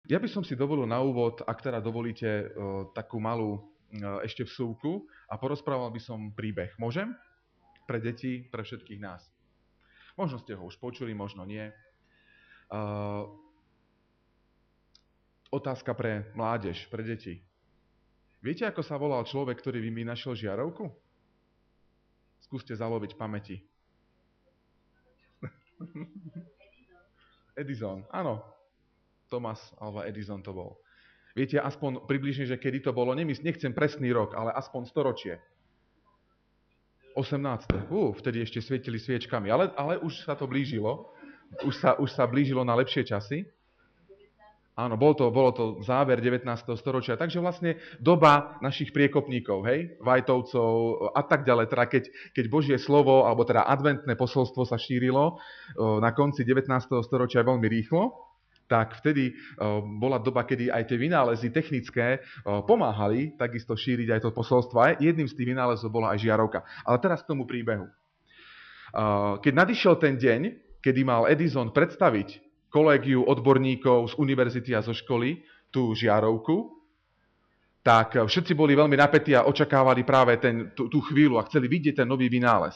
Ja by som si dovolil na úvod, ak teda dovolíte, takú malú ešte vsúvku a porozprával by som príbeh. Môžem? Pre deti, pre všetkých nás. Možno ste ho už počuli, možno nie. Otázka pre mládež, pre deti. Viete, ako sa volal človek, ktorý vynašiel žiarovku? Skúste zaloviť v pamäti. Edison, áno. Thomas alebo Edison to bol. Viete aspoň približne, že kedy to bolo? Nechcem presný rok, ale aspoň storočie. 18. Vtedy ešte svietili sviečkami, ale už sa to blížilo. Už sa blížilo na lepšie časy. Áno, bolo to záver 19. storočia, takže vlastne doba našich priekopníkov, hej, Vajtovcov a tak ďalej, teda keď Božie slovo, alebo teda adventné posolstvo sa šírilo na konci 19. storočia veľmi rýchlo, tak vtedy bola doba, kedy aj tie vynálezy technické pomáhali takisto šíriť aj to posolstvo. A jedným z tých vynálezov bola aj žiarovka. Ale teraz k tomu príbehu. Keď nadišiel ten deň, kedy mal Edison predstaviť kolégiu odborníkov z univerzity a zo školy tú žiarovku, tak všetci boli veľmi napätí a očakávali práve tú chvíľu a chceli vidieť ten nový vynález.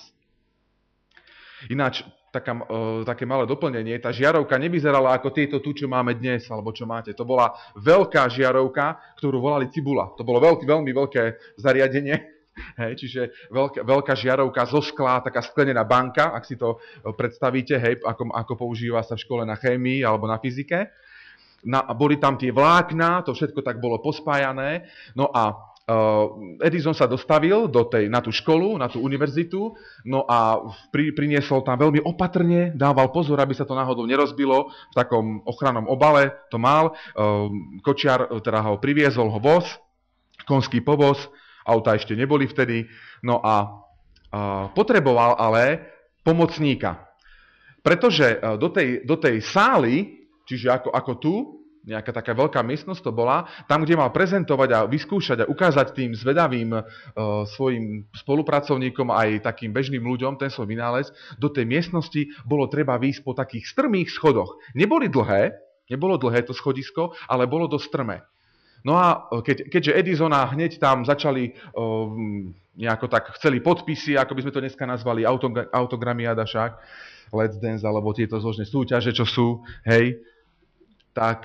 Ináč, také malé doplnenie, tá žiarovka nevyzerala ako tieto tu, čo máme dnes, alebo čo máte. To bola veľká žiarovka, ktorú volali cibula. To bolo veľmi veľké zariadenie. Hej, čiže veľká žiarovka zo skla, taká sklenená banka, ak si to predstavíte, hej, ako používa sa v škole na chémii alebo na fyzike. Boli tam tie vlákna, to všetko tak bolo pospájané. No a Edison sa dostavil na tú školu, na tú univerzitu, no a priniesol tam veľmi opatrne, dával pozor, aby sa to náhodou nerozbilo, v takom ochrannom obale to mal. Kočiar teda ho priviezol, voz, konský povoz, auta ešte neboli vtedy, no a potreboval ale pomocníka. Pretože do tej sály, čiže ako tu, nejaká taká veľká miestnosť to bola, tam, kde mal prezentovať a vyskúšať a ukázať tým zvedavým svojim spolupracovníkom aj takým bežným ľuďom ten svoj vynález, do tej miestnosti bolo treba výjsť po takých strmých schodoch. Nebolo dlhé to schodisko, ale bolo dosť strmé. No a keďže Edisona hneď tam začali nejako tak chceli podpisy, ako by sme to dneska nazvali, autogramiada však, Let's Dance, alebo tieto zložné súťaže, čo sú, hej, tak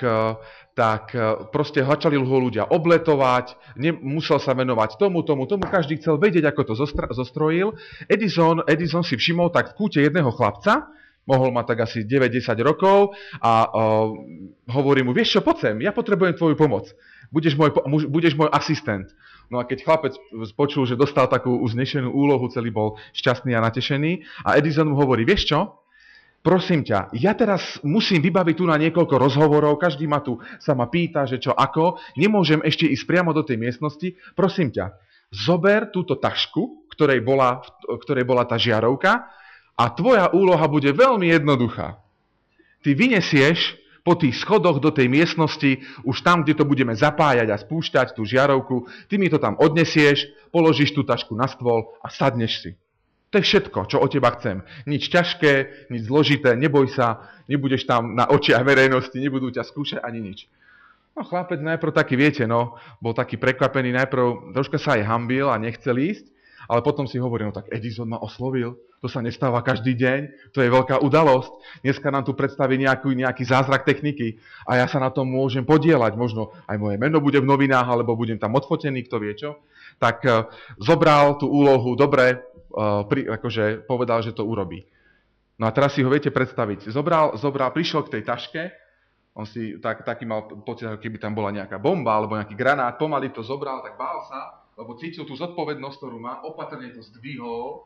proste začali ho ľudia obletovať, musel sa venovať tomu, každý chcel vedieť, ako to zostrojil. Edison si všimol tak v kúte jedného chlapca, mohol mať tak asi 9-10 rokov a hovorí mu, vieš čo, poď sem, ja potrebujem tvoju pomoc. Budeš môj asistent. No a keď chlapec počul, že dostal takú uznešenú úlohu, celý bol šťastný a natešený. A Edison mu hovorí, vieš čo, prosím ťa, ja teraz musím vybaviť tu na niekoľko rozhovorov, každý sa ma pýta, že čo ako, nemôžem ešte ísť priamo do tej miestnosti, prosím ťa, zober túto tašku, ktorej bola tá žiarovka a tvoja úloha bude veľmi jednoduchá. Ty vyniesieš po tých schodoch do tej miestnosti, už tam, kde to budeme zapájať a spúšťať tú žiarovku, ty mi to tam odnesieš, položíš tú tašku na stôl a sadneš si. To je všetko, čo od teba chcem. Nič ťažké, nič zložité, neboj sa, nebudeš tam na očiach verejnosti, nebudú ťa skúšať ani nič. No chlapec najprv taký, viete, bol taký prekvapený, najprv troška sa aj hanbil a nechcel ísť, ale potom si hovorí, tak Edison ma oslovil, to sa nestáva každý deň, to je veľká udalosť. Dneska nám tu predstaví nejaký zázrak techniky a ja sa na tom môžem podieľať. Možno aj moje meno bude v novinách, alebo budem tam odfotený, kto vie čo. Tak zobral tú úlohu, dobre, akože povedal, že to urobí. No a teraz si ho viete predstaviť. Zobral, prišiel k tej taške, on si taký mal pocit, ako keby tam bola nejaká bomba alebo nejaký granát, pomaly to zobral, tak bál sa, lebo cítil tú zodpovednosť, ktorú má, opatrne to zdvihol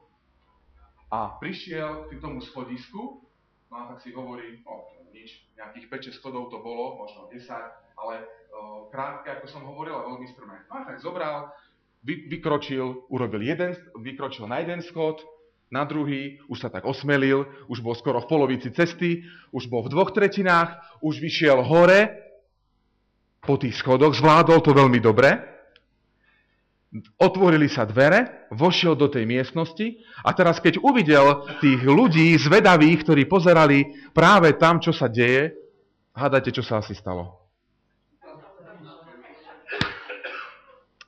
a prišiel k tomu schodisku, no a tak si hovorí, nič, nejakých 5-6 schodov to bolo, možno 10, ale krátke, ako som hovoril, a veľmi strmé. No a tak zobral, vykročil na jeden schod, na druhý, už sa tak osmelil, už bol skoro v polovici cesty, už bol v 2/3, už vyšiel hore po tých schodoch, zvládol to veľmi dobre, otvorili sa dvere, vošiel do tej miestnosti a teraz keď uvidel tých ľudí zvedavých, ktorí pozerali práve tam, čo sa deje, hádajte, čo sa asi stalo.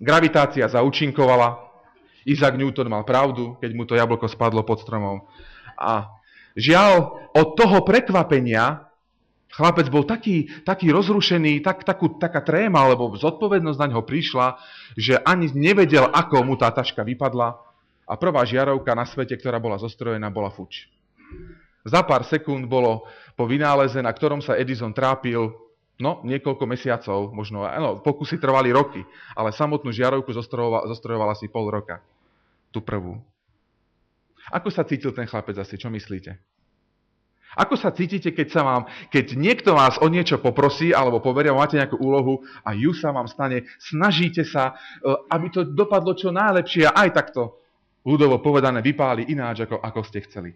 Gravitácia zaúčinkovala. Isaac Newton mal pravdu, keď mu to jablko spadlo pod stromom. A žiaľ, od toho prekvapenia chlapec bol taký rozrušený, taká tréma, alebo zodpovednosť na ňo prišla, že ani nevedel, ako mu tá taška vypadla. A prvá žiarovka na svete, ktorá bola zostrojená, bola fuč. Za pár sekúnd bolo po vynáleze, na ktorom sa Edison trápil, niekoľko mesiacov, možno, pokusy trvali roky, ale samotnú žiarovku zostrojovala si pol roka. Tú prvú. Ako sa cítil ten chlapec asi? Čo myslíte? Ako sa cítite, keď niekto vás o niečo poprosí, alebo poveria, máte nejakú úlohu a ju sa vám stane, snažíte sa, aby to dopadlo čo najlepšie a aj takto, ľudovo povedané, vypáli ináč, ako ste chceli.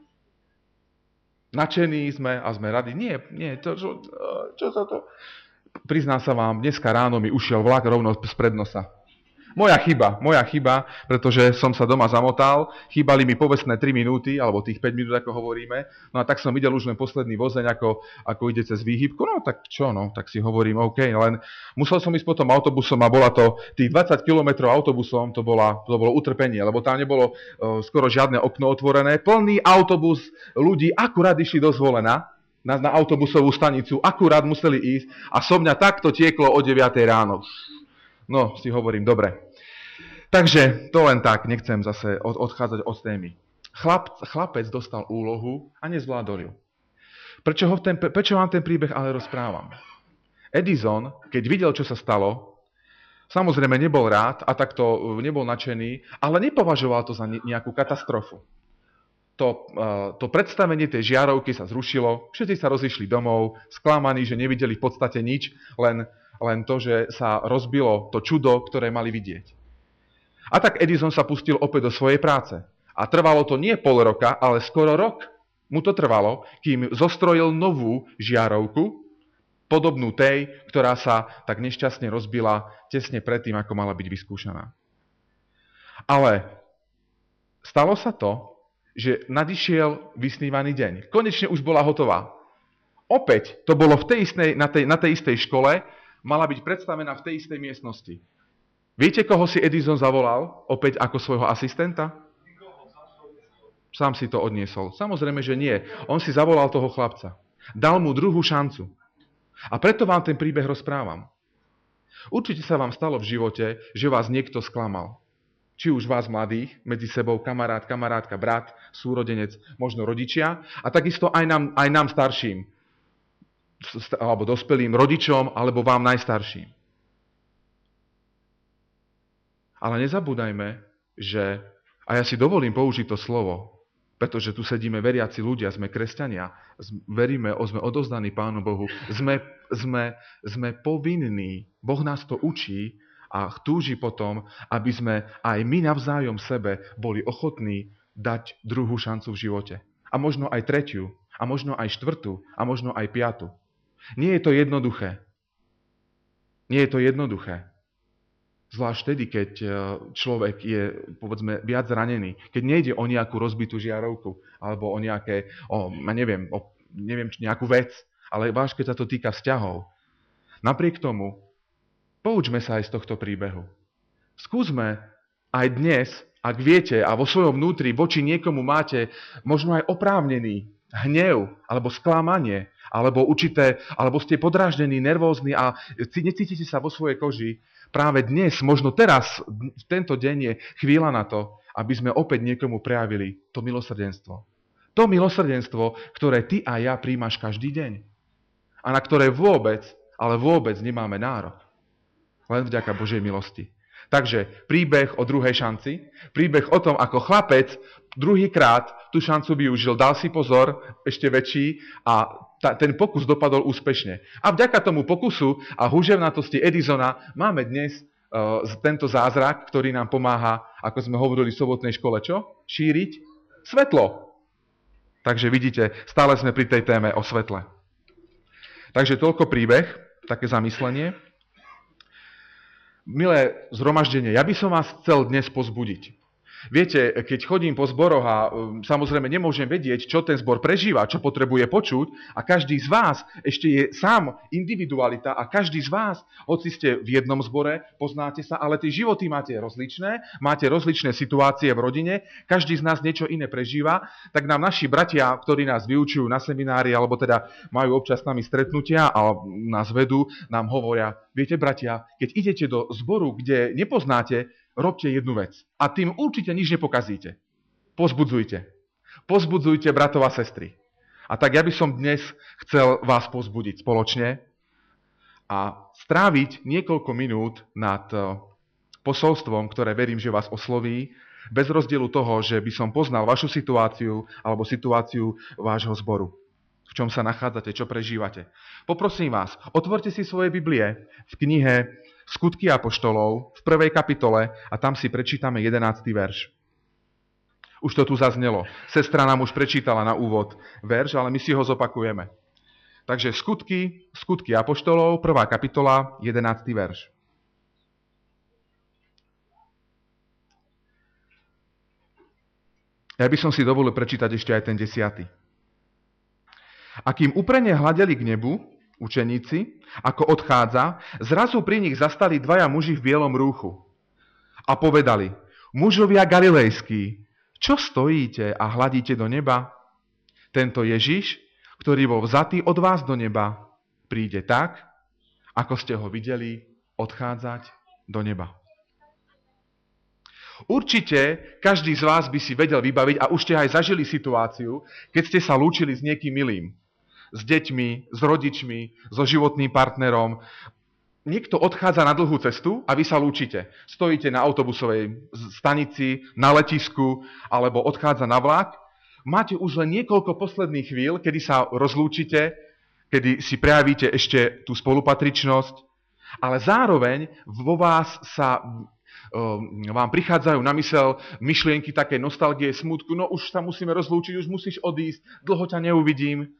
Nadšení sme a sme radi. Nie, čo sa to... Priznám sa vám, dneska ráno mi ušiel vlak rovno spred nosa. Moja chyba, pretože som sa doma zamotal, chýbali mi povestné 3 minúty, alebo tých 5 minút, ako hovoríme, no a tak som videl už len posledný vozeň, ako ide cez výhybku, tak si hovorím, OK, len musel som ísť potom autobusom a bola to, tých 20 kilometrov autobusom, to bolo utrpenie, lebo tam nebolo skoro žiadne okno otvorené, plný autobus ľudí akurát išli do Zvolena, na autobusovú stanicu, akurát museli ísť a so mňa takto tieklo o 9 ráno. No, si hovorím, dobre. Takže to len tak, nechcem zase odchádzať od témy. Chlapec dostal úlohu a nezvládol ju. Prečo vám ten príbeh ale rozprávam? Edison, keď videl, čo sa stalo, samozrejme nebol rád a takto nebol nadšený, ale nepovažoval to za nejakú katastrofu. To predstavenie tej žiarovky sa zrušilo, všetci sa rozišli domov, sklamaní, že nevideli v podstate nič, len to, že sa rozbilo to čudo, ktoré mali vidieť. A tak Edison sa pustil opäť do svojej práce. A trvalo to nie pol roka, ale skoro rok mu to trvalo, kým zostrojil novú žiarovku, podobnú tej, ktorá sa tak nešťastne rozbila tesne predtým, ako mala byť vyskúšaná. Ale stalo sa to, že nadišiel vysnívaný deň. Konečne už bola hotová. Opäť to bolo na tej istej škole, mala byť predstavená v tej istej miestnosti. Viete, koho si Edison zavolal opäť ako svojho asistenta? Sám si to odniesol. Samozrejme, že nie. On si zavolal toho chlapca. Dal mu druhú šancu. A preto vám ten príbeh rozprávam. Určite sa vám stalo v živote, že vás niekto sklamal. Či už vás mladých, medzi sebou kamarát, kamarátka, brat, súrodenec, možno rodičia, a takisto aj nám starším, alebo dospelým rodičom, alebo vám najstarším. Ale nezabúdajme, že, a ja si dovolím použiť to slovo, pretože tu sedíme veriaci ľudia, sme kresťania, veríme, sme odovzdaní Pánu Bohu, sme povinní, Boh nás to učí a túži potom, aby sme aj my navzájom sebe boli ochotní dať druhú šancu v živote. A možno aj tretiu, a možno aj štvrtú, a možno aj piatu. Nie je to jednoduché. Zvlášť vtedy, keď človek je, povedzme, viac zranený. Keď nejde o nejakú rozbitú žiarovku, alebo o nejakú vec, ale vážne, keď sa to týka vzťahov. Napriek tomu, poučme sa aj z tohto príbehu. Skúsme aj dnes, ak viete a vo svojom vnútri voči niekomu máte možno aj oprávnený hnev, alebo sklamanie, alebo ste podráždení, nervózni a necítite sa vo svojej koži, práve dnes, možno teraz, v tento deň je chvíľa na to, aby sme opäť niekomu prejavili to milosrdenstvo. To milosrdenstvo, ktoré ty a ja príjmaš každý deň. A na ktoré vôbec nemáme nárok. Len vďaka Božej milosti. Takže príbeh o druhej šanci, príbeh o tom, ako chlapec druhýkrát tú šancu využil, dal si pozor, ešte väčší a ten pokus dopadol úspešne. A vďaka tomu pokusu a húževnatosti Edisona máme dnes tento zázrak, ktorý nám pomáha, ako sme hovorili v sobotnej škole, čo? Šíriť svetlo. Takže vidíte, stále sme pri tej téme o svetle. Takže toľko príbeh, také zamyslenie. Milé zhromaždenie, ja by som vás chcel dnes pozbudiť. Viete, keď chodím po zboroch a samozrejme nemôžem vedieť, čo ten zbor prežíva, čo potrebuje počuť a každý z vás ešte je sám individualita a každý z vás, hoci ste v jednom zbore, poznáte sa, ale tie životy máte rozličné situácie v rodine, každý z nás niečo iné prežíva, tak nám naši bratia, ktorí nás vyučujú na seminári alebo teda majú občas s nami stretnutia a nás vedú, nám hovoria, viete bratia, keď idete do zboru, kde nepoznáte, robte jednu vec. A tým určite nič nepokazíte. Pozbudzujte. Pozbudzujte bratov a sestry. A tak ja by som dnes chcel vás pozbudiť spoločne a stráviť niekoľko minút nad posolstvom, ktoré verím, že vás osloví, bez rozdielu toho, že by som poznal vašu situáciu alebo situáciu vášho zboru. V čom sa nachádzate, čo prežívate. Poprosím vás, otvorte si svoje Biblie v knihe Skutky apoštolov v 1. kapitole a tam si prečítame 11. verš. Už to tu zaznelo. Sestra nám už prečítala na úvod verš, ale my si ho zopakujeme. Takže Skutky apoštolov, 1. kapitola, 11. verš. Ja by som si dovolil prečítať ešte aj ten 10. A kým uprene hľadeli k nebu, učeníci, ako odchádza, zrazu pri nich zastali dvaja muži v bielom rúchu. A povedali, mužovia galilejskí, čo stojíte a hľadíte do neba? Tento Ježiš, ktorý bol vzatý od vás do neba, príde tak, ako ste ho videli odchádzať do neba. Určite každý z vás by si vedel vybaviť, a už ste aj zažili situáciu, keď ste sa lúčili s niekým milým. S deťmi, s rodičmi, so životným partnerom. Niekto odchádza na dlhú cestu a vy sa lúčite. Stojíte na autobusovej stanici, na letisku, alebo odchádza na vlak. Máte už len niekoľko posledných chvíľ, kedy sa rozlúčite, kedy si prejavíte ešte tú spolupatričnosť, ale zároveň vo vás vám prichádzajú na mysel myšlienky také nostalgie, smútku, no už sa musíme rozlúčiť, už musíš odísť, dlho ťa neuvidím.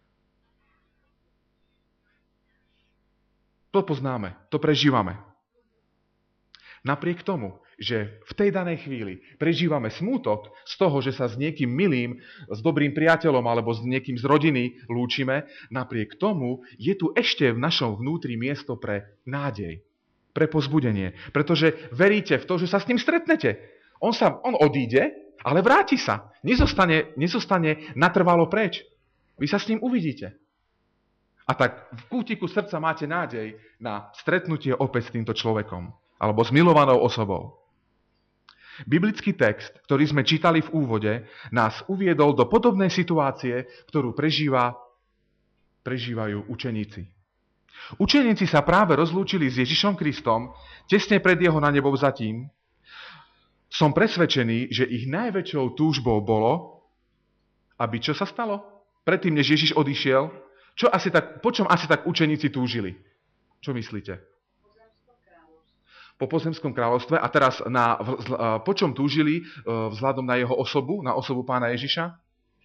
To poznáme, to prežívame. Napriek tomu, že v tej danej chvíli prežívame smútok z toho, že sa s niekým milým, s dobrým priateľom alebo s niekým z rodiny lúčime, napriek tomu je tu ešte v našom vnútri miesto pre nádej, pre povzbudenie. Pretože veríte v to, že sa s ním stretnete. On odíde, ale vráti sa. Nezostane natrvalo preč. Vy sa s ním uvidíte. A tak v kútiku srdca máte nádej na stretnutie opäť s týmto človekom alebo s milovanou osobou. Biblický text, ktorý sme čítali v úvode, nás uviedol do podobnej situácie, ktorú prežívajú učeníci. Učeníci sa práve rozlúčili s Ježišom Kristom tesne pred jeho na nebo vzatím. Som presvedčený, že ich najväčšou túžbou bolo, aby čo sa stalo? Predtým, než Ježiš odišiel, po čom asi tak učeníci túžili? Čo myslíte? Po pozemskom kráľovstve. A teraz po čom túžili vzhľadom na jeho osobu, na osobu pána Ježiša?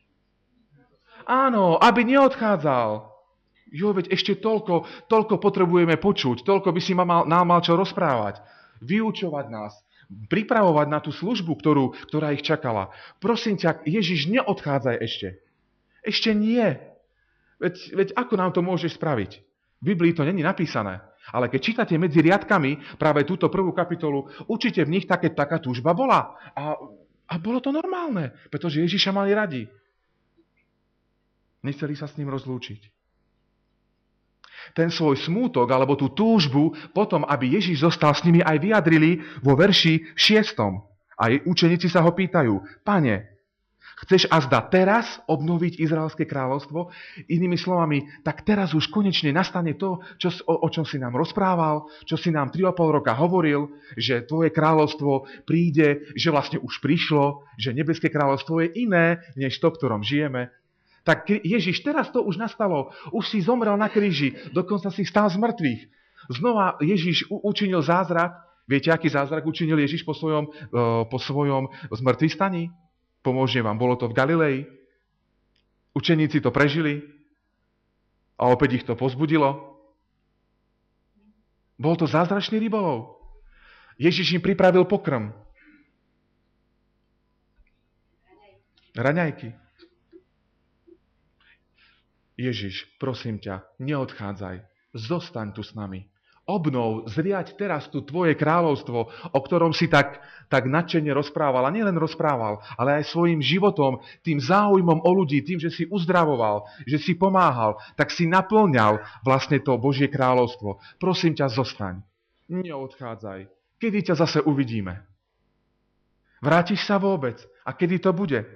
Áno, aby neodchádzal. Jo, veď ešte toľko potrebujeme počuť, toľko by si nám mal čo rozprávať. Vyučovať nás, pripravovať na tú službu, ktorá ich čakala. Prosím ťa, Ježiš, neodchádzaj ešte. Ešte nie. Veď ako nám to môžeš spraviť? V Biblii to není napísané. Ale keď čítate medzi riadkami práve túto prvú kapitolu, určite v nich taká túžba bola. A bolo to normálne, pretože Ježiša mali radi. Nechceli sa s ním rozlúčiť. Ten svoj smútok, alebo tú túžbu, potom, aby Ježiš zostal s nimi, aj vyjadrili vo verši 6. Aj učeníci sa ho pýtajú, Pane, chceš azda teraz obnoviť Izraelské kráľovstvo? Inými slovami, tak teraz už konečne nastane to, o čom si nám rozprával, čo si nám 3,5 roka hovoril, že tvoje kráľovstvo príde, že vlastne už prišlo, že nebeské kráľovstvo je iné, než to, v ktorom žijeme. Tak Ježiš, teraz to už nastalo. Už si zomrel na kríži, dokonca si stál z mŕtvych. Znova Ježiš učinil zázrak. Viete, aký zázrak učinil Ježiš po svojom zmŕtvychvstaní? Pomôžem vám, bolo to v Galilei. Učeníci to prežili a opäť ich to povzbudilo. Bol to zázračný rybolov. Ježiš im pripravil pokrm. Raňajky. Ježiš, prosím ťa, neodchádzaj. Zostaň tu s nami. Obnov, zriaď teraz tu tvoje kráľovstvo, o ktorom si tak nadšene rozprával. A nielen rozprával, ale aj svojim životom, tým záujmom o ľudí, tým, že si uzdravoval, že si pomáhal, tak si naplňal vlastne to Božie kráľovstvo. Prosím ťa, zostaň. Neodchádzaj. Kedy ťa zase uvidíme? Vrátiš sa vôbec? A kedy to bude?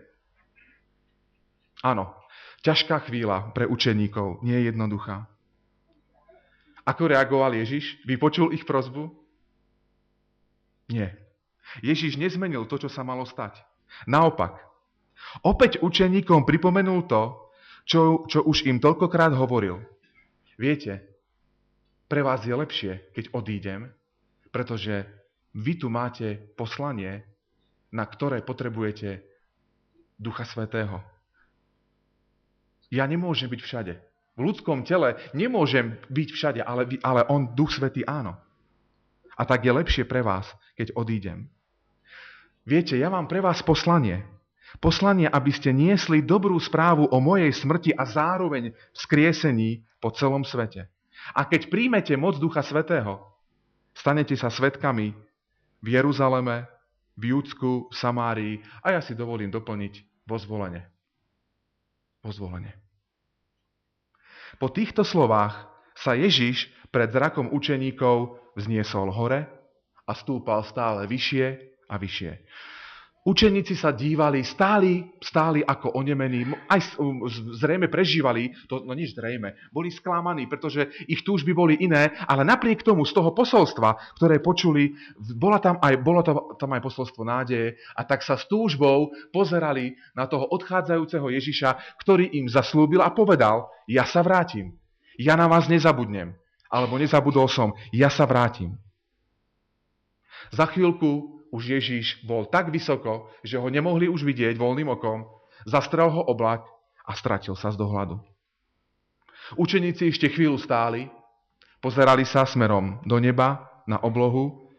Áno, ťažká chvíľa pre učeníkov, nie je jednoduchá. Ako reagoval Ježiš? Vypočul ich prosbu? Nie. Ježiš nezmenil to, čo sa malo stať. Naopak, opäť učeníkom pripomenul to, čo už im toľkokrát hovoril. Viete, pre vás je lepšie, keď odídem, pretože vy tu máte poslanie, na ktoré potrebujete Ducha Svätého. Ja nemôžem byť všade. V ľudskom tele nemôžem byť všade, ale on, Duch Svätý, áno. A tak je lepšie pre vás, keď odídem. Viete, ja mám pre vás poslanie. Poslanie, aby ste niesli dobrú správu o mojej smrti a zároveň vzkriesení po celom svete. A keď príjmete moc Ducha Svätého, stanete sa svedkami v Jeruzaleme, v Júdsku, v Samárii a ja si dovolím doplniť vo Zvolene. Vo Zvolene. Po týchto slovách sa Ježiš pred zrakom učeníkov vzniesol hore a stúpal stále vyššie a vyššie. Učeníci sa dívali, stáli ako onemení, aj zrejme prežívali, nič zrejme, boli sklamaní, pretože ich túžby boli iné, ale napriek tomu z toho posolstva, ktoré počuli, bolo tam aj posolstvo nádeje a tak sa s túžbou pozerali na toho odchádzajúceho Ježiša, ktorý im zaslúbil a povedal, ja sa vrátim, ja na vás nezabudnem, alebo nezabudol som, ja sa vrátim. Za chvíľku už Ježiš bol tak vysoko, že ho nemohli už vidieť voľným okom, zastrel ho oblak a stratil sa z dohľadu. Učeníci ešte chvíľu stáli, pozerali sa smerom do neba, na oblohu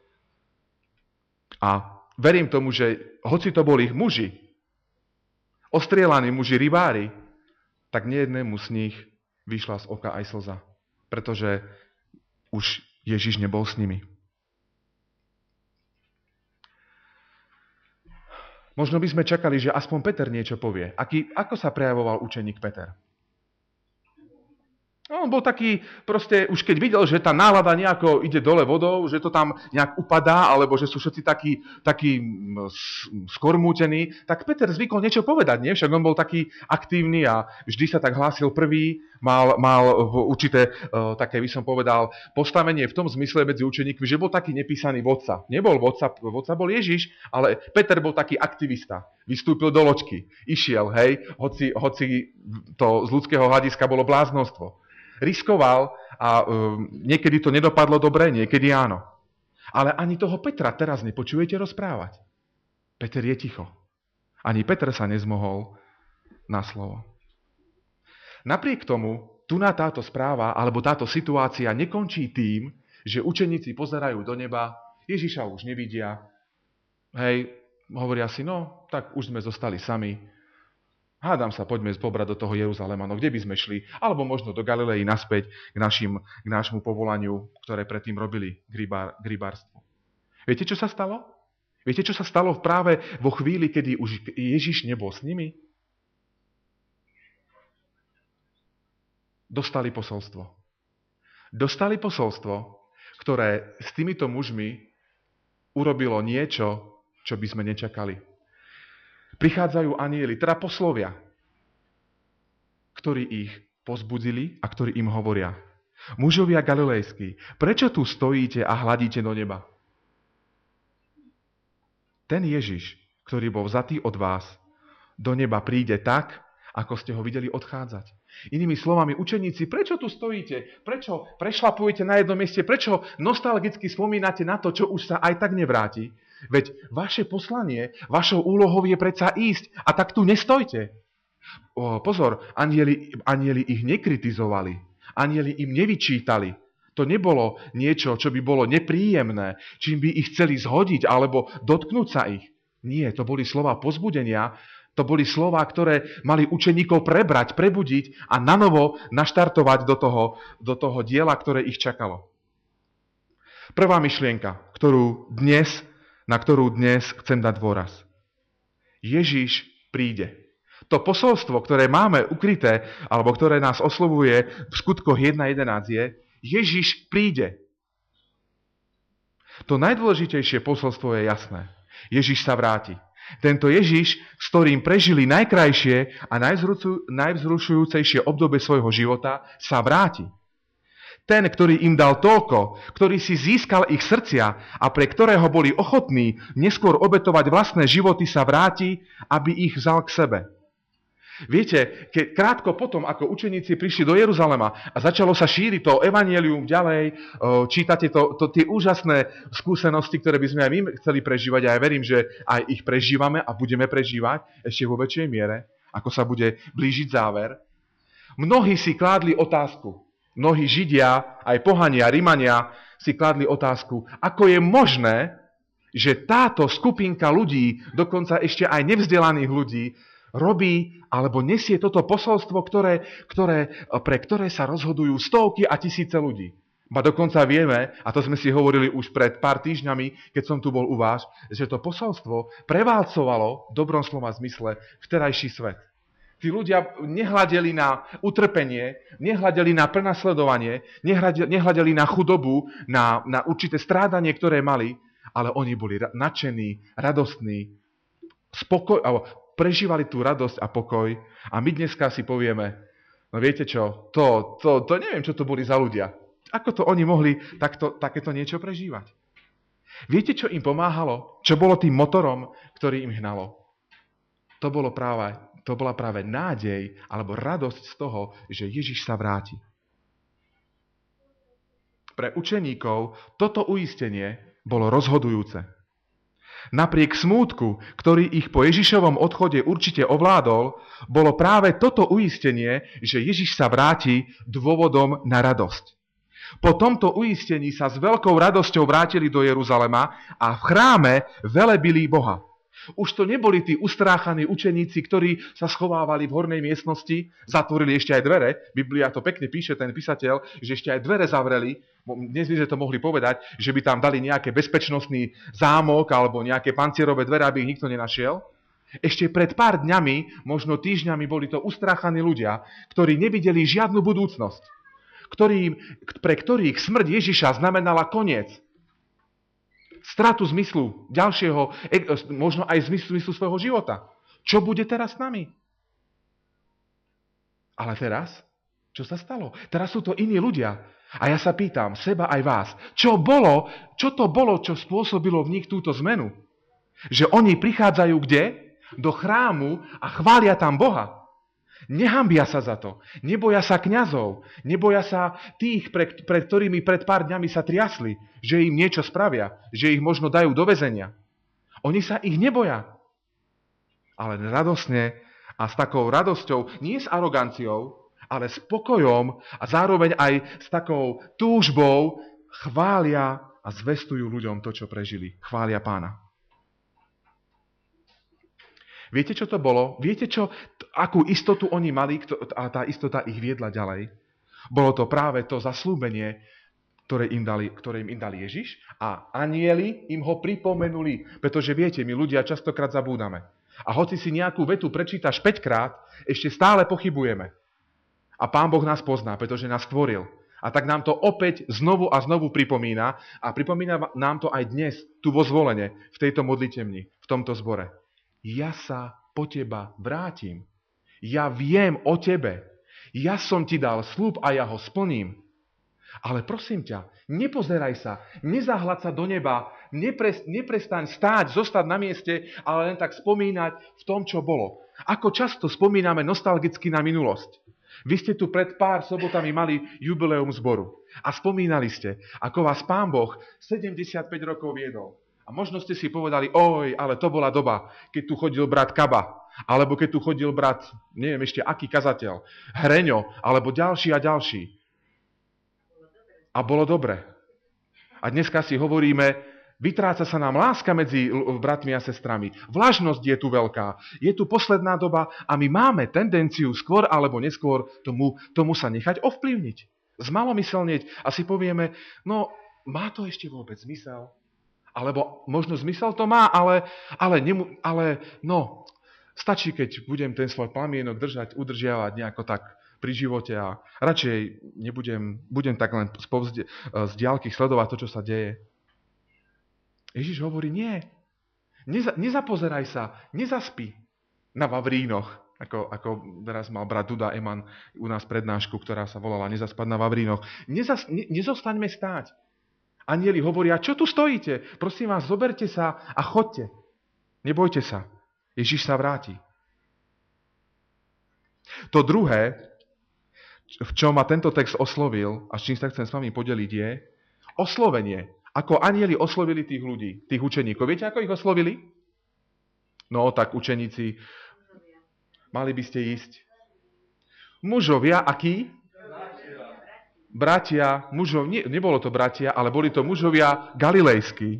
a verím tomu, že hoci to boli muži, ostrielaní muži, rybári, tak nejednému z nich vyšla z oka aj slza, pretože už Ježiš nebol s nimi. Možno by sme čakali, že aspoň Peter niečo povie. Ako sa prejavoval učeník Peter? On bol taký, proste už keď videl, že tá nálada nejako ide dole vodou, že to tam nejak upadá, alebo že sú všetci takí skormútení, tak Peter zvykol niečo povedať, nie? Však on bol taký aktívny a vždy sa tak hlásil prvý, mal určité, také by som povedal, postavenie v tom zmysle medzi učeníkmi, že bol taký nepísaný vodca. Nebol vodca bol Ježiš, ale Peter bol taký aktivista. Vystúpil do loďky, išiel, hej, hoci to z ľudského hľadiska bolo bláznostvo. Riskoval a niekedy to nedopadlo dobre, niekedy áno. Ale ani toho Petra teraz nepočujete rozprávať. Peter je ticho. Ani Peter sa nezmohol na slovo. Napriek tomu, táto správa alebo táto situácia nekončí tým, že učeníci pozerajú do neba, Ježiša už nevidia, hej, hovoria si, no, tak už sme zostali sami. Hádam sa, poďme pobrať do toho Jeruzalema, no kde by sme šli? Alebo možno do Galilei naspäť k nášmu povolaniu, ktoré predtým robili k rybárstvu. Viete, čo sa stalo? Viete, čo sa stalo práve vo chvíli, kedy už Ježiš nebol s nimi? Dostali posolstvo. Dostali posolstvo, ktoré s týmito mužmi urobilo niečo, čo by sme nečakali. Prichádzajú anjeli, teda poslovia, ktorí ich pozbudili a ktorí im hovoria: mužovia galilejskí, prečo tu stojíte a hladíte do neba? Ten Ježiš, ktorý bol vzatý od vás, do neba príde tak, ako ste ho videli odchádzať. Inými slovami, učeníci, prečo tu stojíte? Prečo prešlapujete na jednom mieste? Prečo nostalgicky spomínate na to, čo už sa aj tak nevráti? Veď vaše poslanie, vašou úlohou je predsa ísť a tak tu nestojte. Pozor, anjeli ich nekritizovali, anjeli im nevyčítali. To nebolo niečo, čo by bolo nepríjemné, čím by ich chceli zhodiť alebo dotknúť sa ich. Nie, to boli slova povzbudenia, To boli slová, ktoré mali učeníkov prebrať, prebudiť a nanovo naštartovať do toho diela, ktoré ich čakalo. Prvá myšlienka, na ktorú dnes chcem dať dôraz. Ježiš príde. To posolstvo, ktoré máme ukryté, alebo ktoré nás oslovuje v skutkoch 1.11 je, Ježiš príde. To najdôležitejšie posolstvo je jasné. Ježiš sa vráti. Tento Ježiš, s ktorým prežili najkrajšie a najvzrušujúcejšie obdobie svojho života, sa vráti. Ten, ktorý im dal toľko, ktorý si získal ich srdcia a pre ktorého boli ochotní neskôr obetovať vlastné životy, sa vráti, aby ich vzal k sebe. Viete, krátko potom, ako učeníci prišli do Jeruzalema a začalo sa šíriť to evanjelium ďalej, čítate tie úžasné skúsenosti, ktoré by sme aj my chceli prežívať, a ja verím, že aj ich prežívame a budeme prežívať ešte vo väčšej miere, ako sa bude blížiť záver. Mnohí si kládli otázku, mnohí Židia, aj pohania, Rimania si kládli otázku, ako je možné, že táto skupinka ľudí, dokonca ešte aj nevzdelaných ľudí, robí alebo nesie toto posolstvo, pre ktoré sa rozhodujú stovky a tisíce ľudí. Ba dokonca vieme, a to sme si hovorili už pred pár týždňami, keď som tu bol u vás, že to posolstvo preválcovalo v dobrom slova zmysle vterajší svet. Tí ľudia nehľadeli na utrpenie, nehľadeli na prenasledovanie, nehľadeli na chudobu, na určité strádanie, ktoré mali, ale oni boli nadšení, radostní, prežívali tú radosť a pokoj. A my dneska si povieme, no viete čo, to neviem, čo to boli za ľudia. Ako to oni mohli takéto niečo prežívať? Viete, čo im pomáhalo? Čo bolo tým motorom, ktorý im hnalo? To bola práve nádej alebo radosť z toho, že Ježiš sa vráti. Pre učeníkov toto uistenie bolo rozhodujúce. Napriek smútku, ktorý ich po Ježišovom odchode určite ovládol, bolo práve toto uistenie, že Ježiš sa vráti, dôvodom na radosť. Po tomto uistení sa s veľkou radosťou vrátili do Jeruzalema a v chráme velebili Boha. Už to neboli tí ustráchaní učeníci, ktorí sa schovávali v hornej miestnosti, zatvorili ešte aj dvere. Biblia to pekne píše, ten písateľ, že ešte aj dvere zavreli. Dnes by sme to mohli povedať, že by tam dali nejaký bezpečnostný zámok alebo nejaké pancierové dvere, aby ich nikto nenašiel. Ešte pred pár dňami, možno týždňami, boli to ustráchaní ľudia, ktorí nevideli žiadnu budúcnosť, pre ktorých smrť Ježiša znamenala koniec. Stratu zmyslu ďalšieho, možno aj zmyslu svojho života. Čo bude teraz s nami? Ale teraz, čo sa stalo? Teraz sú to iní ľudia. A ja sa pýtam seba aj vás, čo to bolo, čo spôsobilo v nich túto zmenu? Že oni prichádzajú kde? Do chrámu a chvália tam Boha. Nehambia sa za to. Neboja sa kňazov. Neboja sa tých, pred ktorými pred pár dňami sa triasli, že im niečo spravia, že ich možno dajú do väzenia. Oni sa ich neboja. Ale radosne a s takou radosťou, nie s aroganciou, ale s pokojom a zároveň aj s takou túžbou chvália a zvestujú ľuďom to, čo prežili. Chvália Pána. Viete, čo to bolo? Viete, akú istotu oni mali a tá istota ich viedla ďalej? Bolo to práve to zasľúbenie, ktoré im dali Ježiš, a anjeli im ho pripomenuli. Pretože viete, my ľudia častokrát zabúdame. A hoci si nejakú vetu prečítaš 5-krát, ešte stále pochybujeme. A Pán Boh nás pozná, pretože nás stvoril. A tak nám to opäť znovu a znovu pripomína. A pripomína nám to aj dnes, tu vo Zvolene, v tejto modlitebni, v tomto zbore. Ja sa po teba vrátim. Ja viem o tebe. Ja som ti dal sľub a ja ho splním. Ale prosím ťa, nepozeraj sa, nezahľad sa do neba, neprestaň stáť, zostať na mieste, ale len tak spomínať v tom, čo bolo. Ako často spomíname nostalgicky na minulosť. Vy ste tu pred pár sobotami mali jubileum zboru a spomínali ste, ako vás Pán Boh 75 rokov viedol. A možno ste si povedali, ale to bola doba, keď tu chodil brat Kaba, alebo keď tu chodil brat, neviem ešte aký kazateľ, Hreňo, alebo ďalší a ďalší. A bolo dobre. A dneska si hovoríme, Vytráca sa nám láska medzi bratmi a sestrami. Vlažnosť je tu veľká. Je tu posledná doba a my máme tendenciu skôr alebo neskôr tomu sa nechať ovplyvniť. Zmalomyselnieť a si povieme, no má to ešte vôbec zmysel? Alebo možno zmysel to má, ale stačí, keď budem ten svoj plamienok udržiavať nejako tak pri živote a radšej budem tak len z diaľky sledovať to, čo sa deje. Ježiš hovorí, nie. Nezapozeraj sa, nezaspí na Vavrínoch, ako teraz mal brat Duda Eman u nás prednášku, ktorá sa volala Nezaspať na Vavrínoch. Nezostaňme stáť. Anjeli hovoria, čo tu stojíte? Prosím vás, zoberte sa a chodte. Nebojte sa. Ježiš sa vráti. To druhé, v čom ma tento text oslovil a s čím sa chcem s vami podeliť, je oslovenie. Ako anjeli oslovili tých ľudí, tých učeníkov. Viete, ako ich oslovili? No, tak učeníci, mali by ste ísť. Mužovia, akí? Bratia, mužov, nebolo to bratia, ale boli to mužovia galilejskí.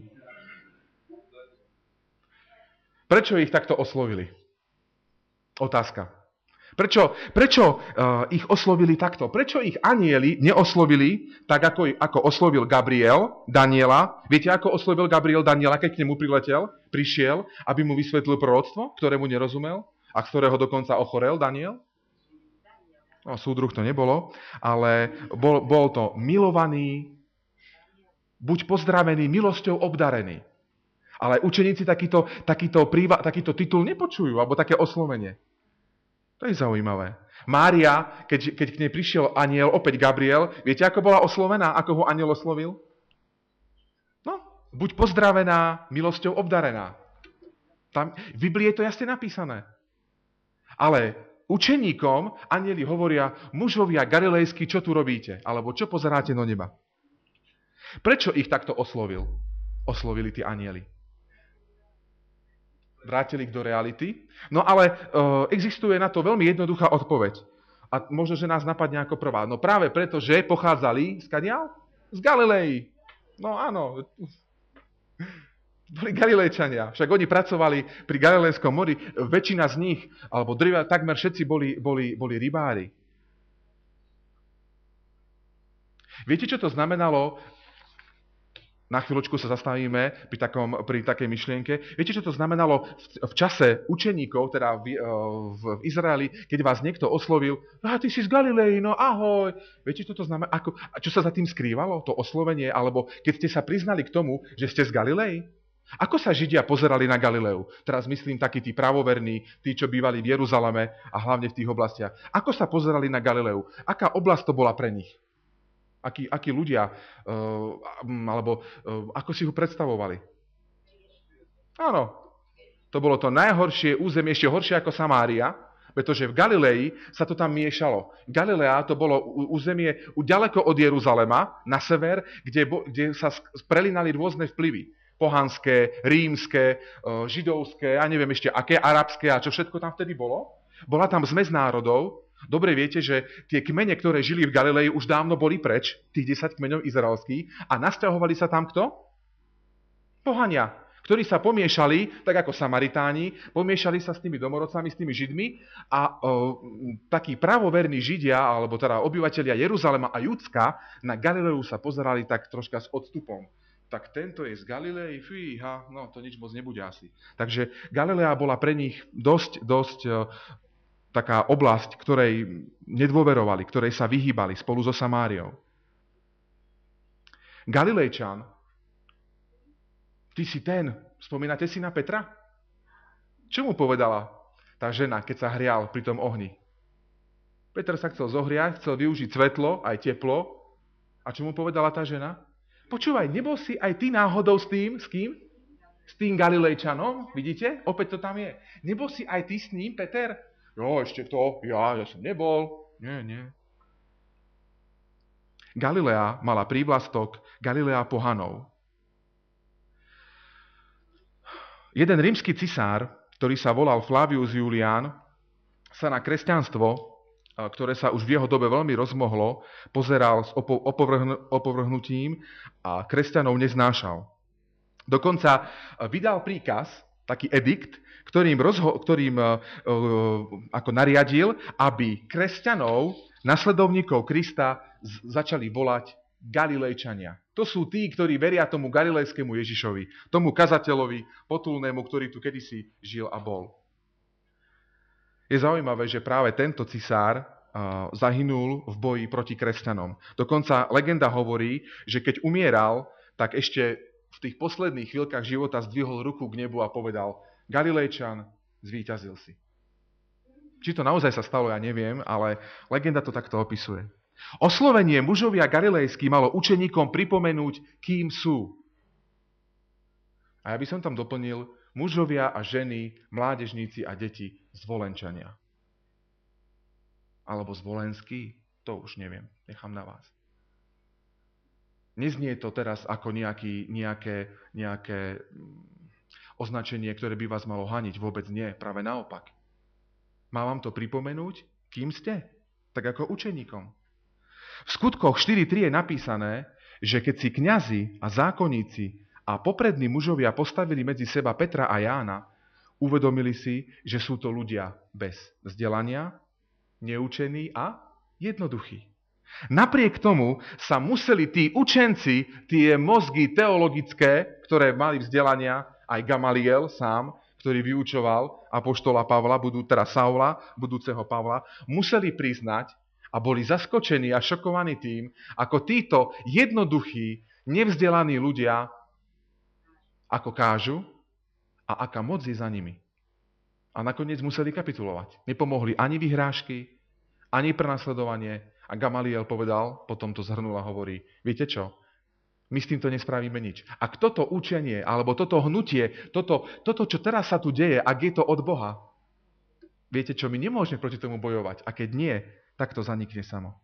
Prečo ich takto oslovili? Otázka. Prečo ich oslovili takto? Prečo ich anjeli neoslovili tak, ako oslovil Gabriel Daniela? Viete, ako oslovil Gabriel Daniela, keď k nemu prišiel, aby mu vysvetlil proroctvo, ktorému nerozumel a z ktorého dokonca ochorel Daniel? No, súdruh to nebolo, ale bol to milovaný, buď pozdravený, milosťou obdarený. Ale učeníci takýto titul nepočujú, alebo také oslovenie. To je zaujímavé. Mária, keď k nej prišiel anjel, opäť Gabriel, viete, ako bola oslovená, ako ho anjel oslovil? No, buď pozdravená, milosťou obdarená. Tam v Biblii je to jasne napísané. Ale učeníkom anjeli hovoria, mužovia galilejskí, čo tu robíte? Alebo čo pozeráte do neba? Prečo ich takto oslovili tí anjeli? Vrátili ich do reality. No ale existuje na to veľmi jednoduchá odpoveď. A možno, že nás napadne ako prvá. No práve preto, že pochádzali skadiaľ? Z Galilei. No áno. Boli Galilejčania. Však oni pracovali pri Galilejskom mori. Väčšina z nich, alebo takmer všetci boli rybári. Viete, čo to znamenalo? Na chvíľočku sa zastavíme pri takej myšlienke. Viete, čo to znamenalo v čase učeníkov, teda v Izraeli, keď vás niekto oslovil, ty si z Galilei, no ahoj. Viete, čo to znamená? Čo sa za tým skrývalo, to oslovenie? Alebo keď ste sa priznali k tomu, že ste z Galilei? Ako sa Židia pozerali na Galileu? Teraz myslím takí tí pravoverní, tí, čo bývali v Jeruzaleme a hlavne v tých oblastiach. Ako sa pozerali na Galileu? Aká oblasť to bola pre nich? Akí ľudia, ako si ho predstavovali. Áno, to bolo to najhoršie územie, ešte horšie ako Samária, pretože v Galilei sa to tam miešalo. Galilea to bolo územie ďaleko od Jeruzalema, na sever, kde sa prelínali rôzne vplyvy. Pohanské, rímske, židovské, ja neviem ešte aké, arabské a čo všetko tam vtedy bolo. Bola tam zmes národov. Dobre viete, že tie kmene, ktoré žili v Galilei, už dávno boli preč, tých 10 kmeňov izraelských, a nasťahovali sa tam kto? Pohania, ktorí sa pomiešali, tak ako Samaritáni, pomiešali sa s tými domorodcami, s tými Židmi a takí pravoverní Židia, alebo teda obyvatelia Jeruzalema a Judska, na Galileu sa pozerali tak troška s odstupom. Tak tento je z Galilei, fíha, no to nič moc nebude asi. Takže Galilea bola pre nich dosť taká oblasť, ktorej nedôverovali, ktorej sa vyhýbali spolu so Samáriou. Galilejčan, ty si ten, spomínate si na Petra? Čo mu povedala tá žena, keď sa hrial pri tom ohni? Peter sa chcel zohriať, chcel využiť svetlo, aj teplo. A čo mu povedala tá žena? Počúvaj, nebol si aj ty náhodou s tým? S kým? S tým Galilejčanom? Vidíte? Opäť to tam je. Nebol si aj ty s ním, Peter? Jo, ešte to, ja som nebol. Nie. Galilea mala prívlastok Galilea pohanov. Jeden rímsky cisár, ktorý sa volal Flavius Julián, sa na kresťanstvo, ktoré sa už v jeho dobe veľmi rozmohlo, pozeral s opovrhnutím a kresťanov neznášal. Dokonca vydal príkaz, taký edikt, ktorým ako nariadil, aby kresťanov, nasledovníkov Krista, začali volať Galilejčania. To sú tí, ktorí veria tomu galilejskému Ježišovi, tomu kazateľovi potulnému, ktorý tu kedysi žil a bol. Je zaujímavé, že práve tento cisár zahynul v boji proti kresťanom. Dokonca legenda hovorí, že keď umieral, tak ešte v tých posledných chvíľkach života zdvihol ruku k nebu a povedal: Galilejčan, zvíťazil si. Či to naozaj sa stalo, ja neviem, ale legenda to takto opisuje. Oslovenie mužovia galilejskí malo učeníkom pripomenúť, kým sú. A ja by som tam doplnil mužovia a ženy, mládežníci a deti, zvolenčania. Alebo zvolenský, to už neviem, nechám na vás. Neznie to teraz ako nejaké označenie, ktoré by vás malo haniť. Vôbec nie, práve naopak. Má vám to pripomenúť, kým ste? Tak ako učeníkom. V skutkoch 4.3 je napísané, že keď si kňazi a zákonníci a poprední mužovia postavili medzi seba Petra a Jána, uvedomili si, že sú to ľudia bez vzdelania, neučení a jednoduchí. Napriek tomu sa museli tí učenci, tie mozgy teologické, ktoré mali vzdelania, aj Gamaliel sám, ktorý vyučoval apoštola Pavla, Saula, budúceho Pavla, museli priznať a boli zaskočení a šokovaní tým, ako títo jednoduchí, nevzdelaní ľudia, ako kážu a aká moc je za nimi. A nakoniec museli kapitulovať. Nepomohli ani vyhrážky, ani prenasledovanie. A Gamaliel povedal, potom to zhrnul a hovorí: viete čo? My s týmto nespravíme nič. Ak toto učenie, alebo toto hnutie, toto, čo teraz sa tu deje, ak je to od Boha, viete čo? My nemôžeme proti tomu bojovať. A keď nie, tak to zanikne samo.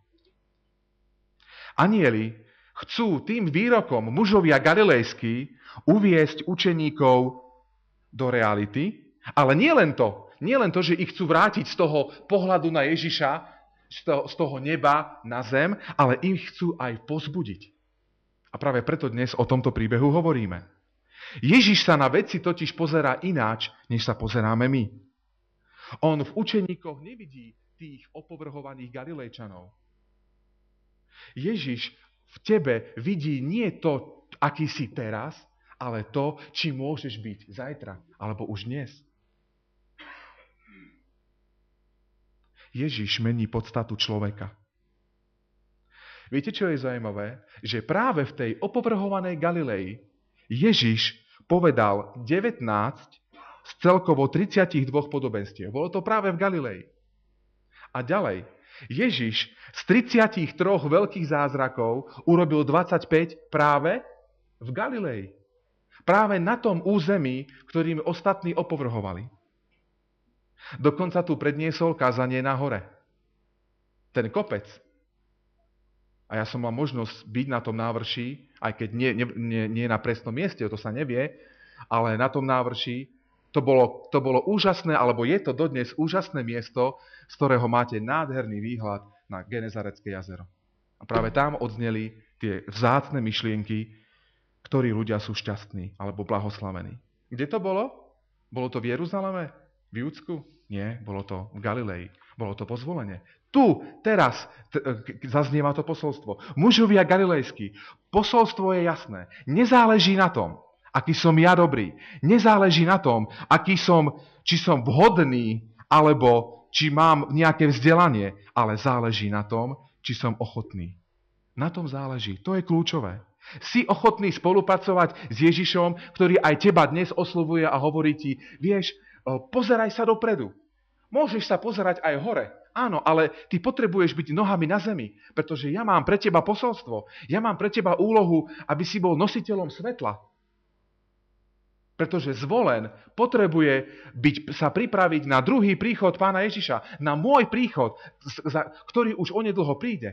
Anjeli chcú tým výrokom mužovia galilejskí uviesť učeníkov do reality, ale nie len to, že ich chcú vrátiť z toho pohľadu na Ježiša, z toho neba na zem, ale ich chcú aj pozbudiť. A práve preto dnes o tomto príbehu hovoríme. Ježiš sa na veci totiž pozerá ináč, než sa pozeráme my. On v učeníkoch nevidí tých opovrhovaných Galilejčanov. Ježiš v tebe vidí nie to, aký si teraz, ale to, či môžeš byť zajtra, alebo už dnes. Ježiš mení podstatu človeka. Viete, čo je zaujímavé? Že práve v tej opovrhovanej Galilei Ježiš povedal 19 z celkovo 32 podobenstiev. Bolo to práve v Galilei. A ďalej, Ježiš z 33 veľkých zázrakov urobil 25 práve v Galilei. Práve na tom území, ktorým ostatní opovrhovali. Dokonca tu predniesol kázanie na hore. Ten kopec. A ja som mal možnosť byť na tom návrší, aj keď nie na presnom mieste, to sa nevie, ale na tom návrší to bolo úžasné, alebo je to dodnes úžasné miesto, z ktorého máte nádherný výhľad na Genezarecké jazero. A práve tam odzneli tie vzácne myšlienky, ktorí ľudia sú šťastní alebo blahoslavení. Kde to bolo? Bolo to v Jeruzaleme? V Júdsku? Nie, bolo to v Galilei. Bolo to pozvolenie. Tu, teraz, zaznieva to posolstvo. Mužovia galilejskí. Posolstvo je jasné. Nezáleží na tom, aký som ja dobrý. Nezáleží na tom, či som vhodný, alebo či mám nejaké vzdelanie. Ale záleží na tom, či som ochotný. Na tom záleží. To je kľúčové. Si ochotný spolupracovať s Ježišom, ktorý aj teba dnes oslovuje a hovorí ti: vieš, pozeraj sa dopredu. Môžeš sa pozerať aj hore. Áno, ale ty potrebuješ byť nohami na zemi, pretože ja mám pre teba posolstvo. Ja mám pre teba úlohu, aby si bol nositeľom svetla. Pretože zvolen potrebuje sa pripraviť na druhý príchod Pána Ježiša, na môj príchod, ktorý už onedlho príde.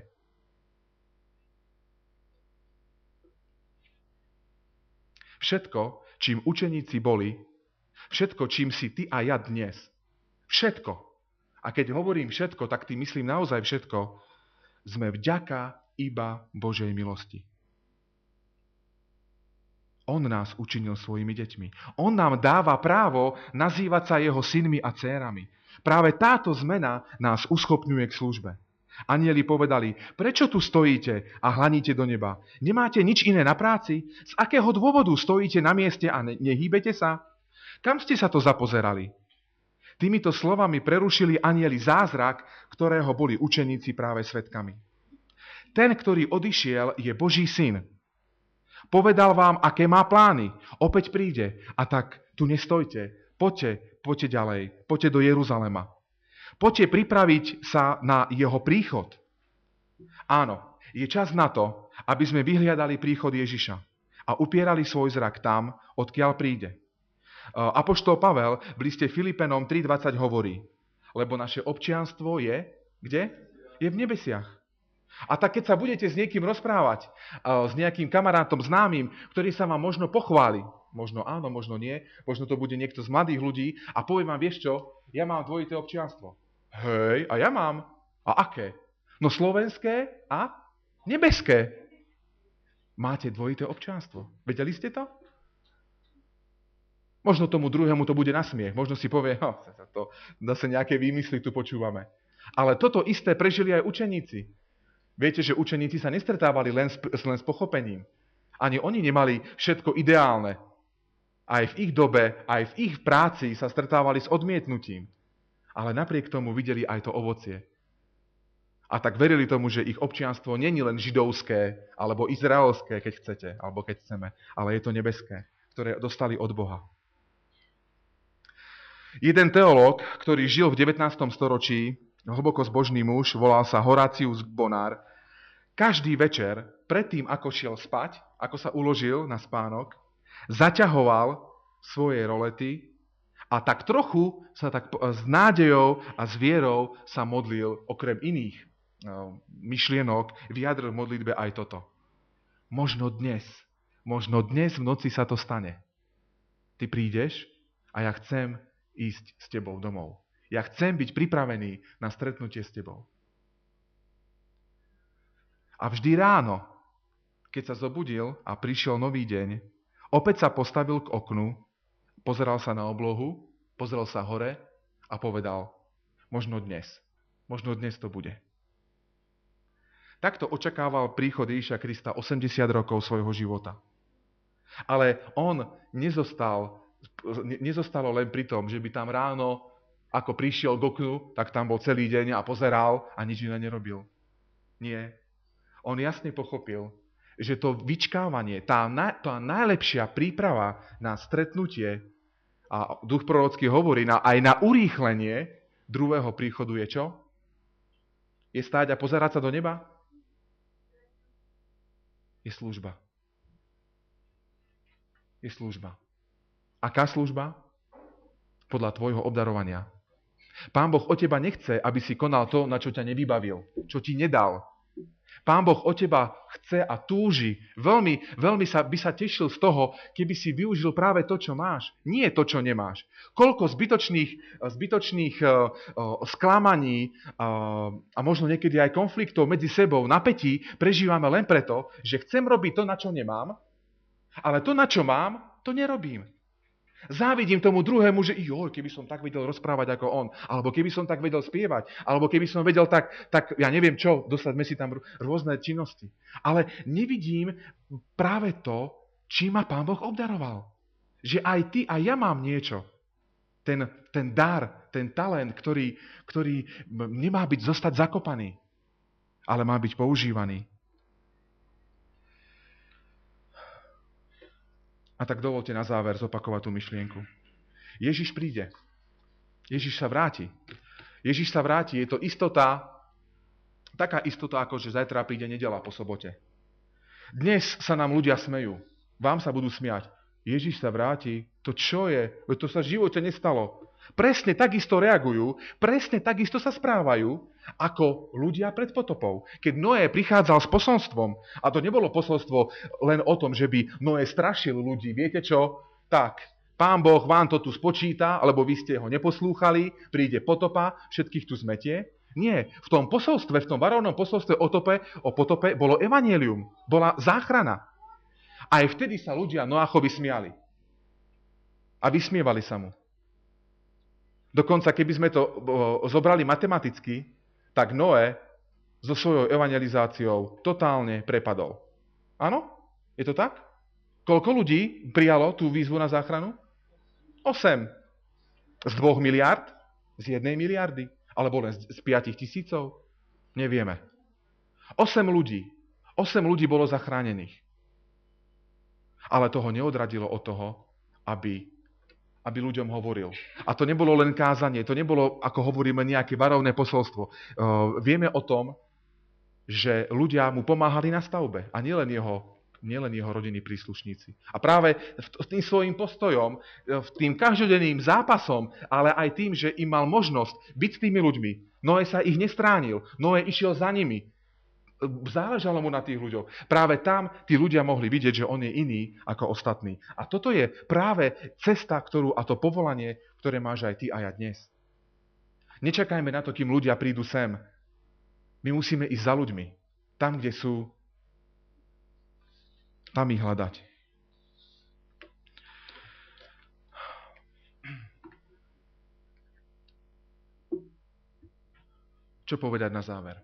Všetko, čím učeníci boli, všetko, čím si ty a ja dnes, všetko, a keď hovorím všetko, tak tým myslím naozaj všetko, sme vďaka iba Božej milosti. On nás učinil svojimi deťmi. On nám dáva právo nazývať sa jeho synmi a dcérami. Práve táto zmena nás uschopňuje k službe. Anjeli povedali, prečo tu stojíte a hlaníte do neba? Nemáte nič iné na práci? Z akého dôvodu stojíte na mieste a nehýbete sa? Kam ste sa to zapozerali? Týmito slovami prerušili anjeli zázrak, ktorého boli učeníci práve svedkami. Ten, ktorý odišiel, je Boží syn. Povedal vám, aké má plány. Opäť príde. A tak tu nestojte. Poďte ďalej. Poďte do Jeruzalema. Poďte pripraviť sa na jeho príchod. Áno, je čas na to, aby sme vyhliadali príchod Ježiša a upierali svoj zrak tam, odkiaľ príde. Apoštol Pavel v liste Filipenom 3.20 hovorí, lebo naše občianstvo je, kde? Je v nebesiach. A tak keď sa budete s niekým rozprávať, s nejakým kamarátom známym, ktorý sa vám možno pochváli, možno áno, možno nie, možno to bude niekto z mladých ľudí a povie vám, vieš čo, ja mám dvojité občianstvo. Hej, a ja mám. A aké? No slovenské a nebeské. Máte dvojité občianstvo. Vedeli ste to? Možno tomu druhému to bude na smiech. Možno si povie, to zase nejaké výmysly tu počúvame. Ale toto isté prežili aj učeníci. Viete, že učeníci sa nestretávali len s pochopením. Ani oni nemali všetko ideálne. Aj v ich dobe, aj v ich práci sa stretávali s odmietnutím. Ale napriek tomu videli aj to ovocie. A tak verili tomu, že ich občianstvo nie je len židovské, alebo izraelské, keď chcete, alebo keď chceme, ale je to nebeské, ktoré dostali od Boha. Jeden teológ, ktorý žil v 19. storočí, hlboko zbožný muž, volal sa Horatius Bonar, každý večer, predtým ako šiel spať, ako sa uložil na spánok, zaťahoval svoje rolety a tak trochu sa tak s nádejou a s vierou sa modlil, okrem iných myšlienok, vyjadril v modlitbe aj toto. Možno dnes v noci sa to stane. Ty prídeš a ja chcem ísť s tebou domov. Ja chcem byť pripravený na stretnutie s tebou. A vždy ráno, keď sa zobudil a prišiel nový deň, opäť sa postavil k oknu, pozeral sa na oblohu, pozrel sa hore a povedal, možno dnes to bude. Takto očakával príchod Ježiša Krista 80 rokov svojho života. Ale on nezostalo len pri tom, že by tam ráno, ako prišiel k oknu, tak tam bol celý deň a pozeral a nič iné nerobil. Nie. On jasne pochopil, že to vyčkávanie, tá najlepšia príprava na stretnutie, a duch prorocký hovorí, aj na urýchlenie druhého príchodu je čo? Je stáť a pozerať sa do neba? Je služba. Je služba. Aká služba? Podľa tvojho obdarovania. Pán Boh od teba nechce, aby si konal to, na čo ťa nevybavil, čo ti nedal. Pán Boh od teba chce a túži. Veľmi by sa tešil z toho, keby si využil práve to, čo máš. Nie to, čo nemáš. Koľko zbytočných sklamaní a možno niekedy aj konfliktov medzi sebou, napätí prežívame len preto, že chcem robiť to, na čo nemám, ale to, na čo mám, to nerobím. Závidím tomu druhému, že keby som tak vedel rozprávať ako on, alebo keby som tak vedel spievať, alebo keby som vedel tak ja neviem čo, dosadme si tam rôzne činnosti. Ale nevidím práve to, čím ma Pán Boh obdaroval. Že aj ty a ja mám niečo. Ten dar, ten talent, ktorý nemá byť zostať zakopaný, ale má byť používaný. A tak dovolte na záver zopakovať tú myšlienku. Ježiš príde. Ježiš sa vráti. Ježiš sa vráti. Je to istota, taká istota, ako že zajtra príde nedeľa po sobote. Dnes sa nám ľudia smejú. Vám sa budú smiať. Ježiš sa vráti. To čo je? To sa v živote nestalo. Presne takisto reagujú, presne takisto sa správajú, ako ľudia pred potopou. Keď Noé prichádzal s posolstvom, a to nebolo posolstvo len o tom, že by Noé strašil ľudí, viete čo? Tak, Pán Boh vám to tu spočíta, alebo vy ste ho neposlúchali, príde potopa, všetkých tu zmetie. Nie, v tom posolstve, v tom varovnom posolstve o potope bolo evanjelium, bola záchrana. Aj vtedy sa ľudia Noachovi smiali. A vysmievali sa mu. Dokonca, keby sme to zobrali matematicky, tak Noé so svojou evangelizáciou totálne prepadol. Áno? Je to tak? Koľko ľudí prijalo tú výzvu na záchranu? 8. Z 2 miliárd? Z 1 miliardy? Alebo len z 5 tisícov? Nevieme. 8 ľudí. 8 ľudí bolo zachránených. Ale toho neodradilo od toho, aby ľuďom hovoril. A to nebolo len kázanie, to nebolo, ako hovoríme, nejaké varovné posolstvo. Vieme o tom, že ľudia mu pomáhali na stavbe a nielen jeho rodinní príslušníci. A práve tým svojím postojom, tým každodenným zápasom, ale aj tým, že im mal možnosť byť s tými ľuďmi. Noé sa ich nestránil, Noé išiel za nimi. Záležalo mu na tých ľuďoch. Práve tam tí ľudia mohli vidieť, že on je iný ako ostatní. A toto je práve cesta, a to povolanie, ktoré máš aj ty a ja dnes. Nečakajme na to, kým ľudia prídu sem. My musíme ísť za ľuďmi. Tam, kde sú, tam ich hľadať. Čo povedať na záver?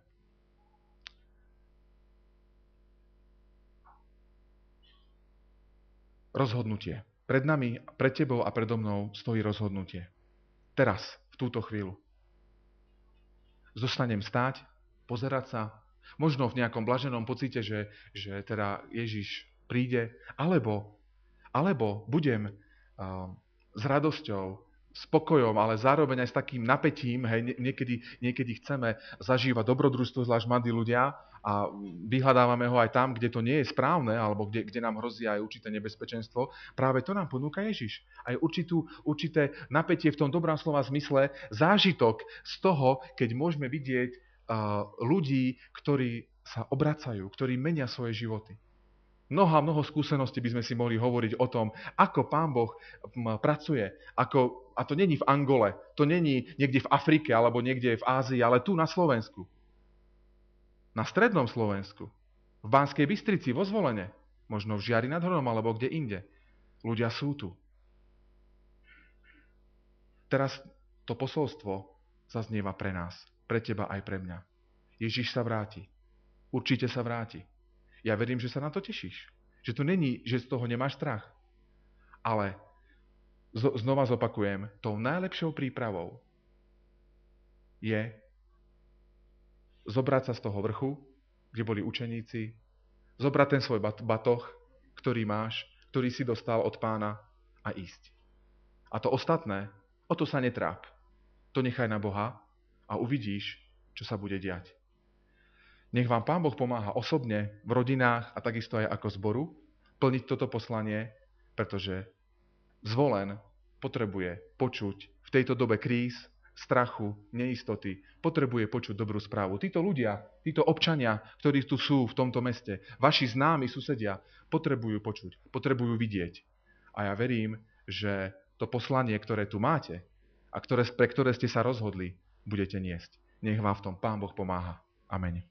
Rozhodnutie. Pred nami, pred tebou a predo mnou stojí rozhodnutie. Teraz, v túto chvíľu. Zostanem stáť, pozerať sa, možno v nejakom blaženom pocite, že teda Ježiš príde, alebo budem s radosťou, spokojom, ale zároveň aj s takým napätím, hej, niekedy chceme zažívať dobrodružstvo, zvlášť mladí ľudia, a vyhľadávame ho aj tam, kde to nie je správne, alebo kde nám hrozí aj určité nebezpečenstvo. Práve to nám ponúka Ježiš. Aj určité napätie v tom dobrom slova zmysle, zážitok z toho, keď môžeme vidieť ľudí, ktorí sa obracajú, ktorí menia svoje životy. Mnoho skúseností by sme si mohli hovoriť o tom, ako Pán Boh pracuje. A to není v Angole, to není niekde v Afrike alebo niekde v Ázii, ale tu na Slovensku. Na strednom Slovensku. V Banskej Bystrici, vo Zvolene. Možno v Žiari nad Hronom alebo kde inde. Ľudia sú tu. Teraz to posolstvo zaznieva pre nás. Pre teba aj pre mňa. Ježiš sa vráti. Určite sa vráti. Ja verím, že sa na to tešíš. Že to není, že z toho nemáš strach. Ale znova zopakujem, tou najlepšou prípravou je zobrať sa z toho vrchu, kde boli učeníci, zobrať ten svoj batoh, ktorý máš, ktorý si dostal od Pána, a ísť. A to ostatné, o to sa netráp. To nechaj na Boha a uvidíš, čo sa bude diať. Nech vám Pán Boh pomáha osobne, v rodinách a takisto aj ako zboru plniť toto poslanie, pretože Zvolen potrebuje počuť v tejto dobe kríz, strachu, neistoty, potrebuje počuť dobrú správu. Títo ľudia, títo občania, ktorí tu sú v tomto meste, vaši známi susedia, potrebujú počuť, potrebujú vidieť. A ja verím, že to poslanie, ktoré tu máte a pre ktoré ste sa rozhodli, budete niesť. Nech vám v tom Pán Boh pomáha. Amen.